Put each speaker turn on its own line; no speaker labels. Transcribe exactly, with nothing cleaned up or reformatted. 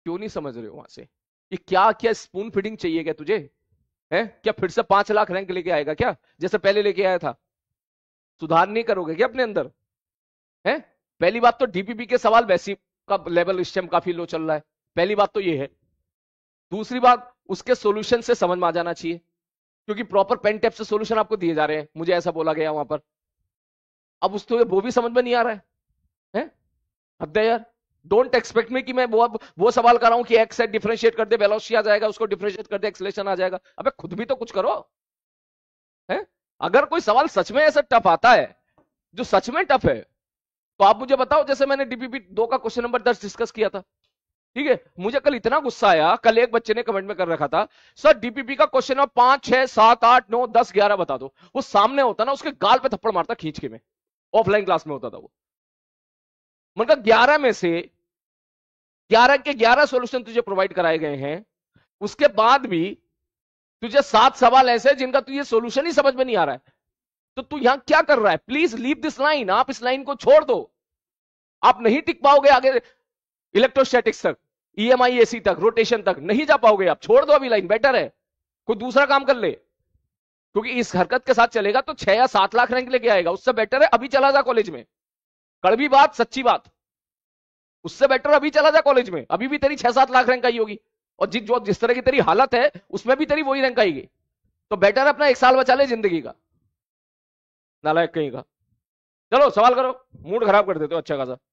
क्यों नहीं समझ रहे हो वहां से? कि क्या क्या स्पून फीडिंग चाहिए क्या तुझे? है क्या फिर से पांच लाख रैंक लेके आएगा क्या, जैसे पहले लेके आया था? सुधार नहीं करोगे क्या अपने अंदर? है? पहली बात तो डीपीपी के सवाल वैसी का लेवल इस टाइम काफी लो चल रहा है, पहली बात तो ये है। दूसरी बात, उसके सॉल्यूशन से समझ में आ जाना चाहिए, क्योंकि प्रॉपर पेन टेप से सॉल्यूशन आपको दिए जा रहे हैं, मुझे ऐसा बोला गया वहां पर। अब उस तो वो भी समझ में नहीं आ रहा है, है? हद है यार। डोंट एक्सपेक्ट मी कि मैं वो वो सवाल कर रहा हूं कि एक्स से डिफरेंशिएट कर दे वेलोसिटी आ जाएगा, उसको डिफरेंशिएट कर दे एक्सेलरेशन आ जाएगा। अबे खुद भी तो कुछ करो, है? अगर कोई सवाल सच में ऐसा टफ आता है, जो सच में टफ है, तो आप मुझे बताओ। जैसे मैंने डीपीपी दो का क्वेश्चन नंबर दस डिस्कस किया था, ठीक है? मुझे कल इतना गुस्सा आया, कल एक बच्चे ने कमेंट में कर रखा था, सर डीपीपी का क्वेश्चन नंबर पांच छह सात आठ नौ दस ग्यारह बता दो। वो सामने होता ना, उसके गाल पे थप्पड़ मारता खींच के। मैं ऑफलाइन क्लास में होता था वो। मतलब ग्यारह में से ग्यारह के ग्यारह सॉल्यूशन तुझे प्रोवाइड कराए गए हैं, उसके बाद भी तुझे सात सवाल ऐसे जिनका तुझे सॉल्यूशन ही समझ में नहीं आ रहा है। तो तू यहां क्या कर रहा है? Please leave this line. आप इस लाइन को छोड़ दो, आप नहीं टिक पाओगे आगे इलेक्ट्रोस्टैटिक्स तक, ईएमआई एसी तक, रोटेशन तक नहीं जा पाओगे आप। छोड़ दो अभी लाइन, बेटर है कोई दूसरा काम कर ले, क्योंकि इस हरकत के साथ चलेगा तो छह या सात लाख रैंक लेके आएगा। उससे बेटर है अभी चला जा कॉलेज में। कड़वी बात, सच्ची बात, उससे बेटर अभी चला जा कॉलेज में। अभी भी तेरी छह सात लाख रैंक आई होगी, और जिस जो जिस तरह की तेरी हालत है उसमें भी तेरी वही रैंक आएगी। तो बेटर है अपना एक साल बचा ले जिंदगी का, नालायक कहीं का। चलो सवाल करो, मूड खराब कर देते हो अच्छा खासा।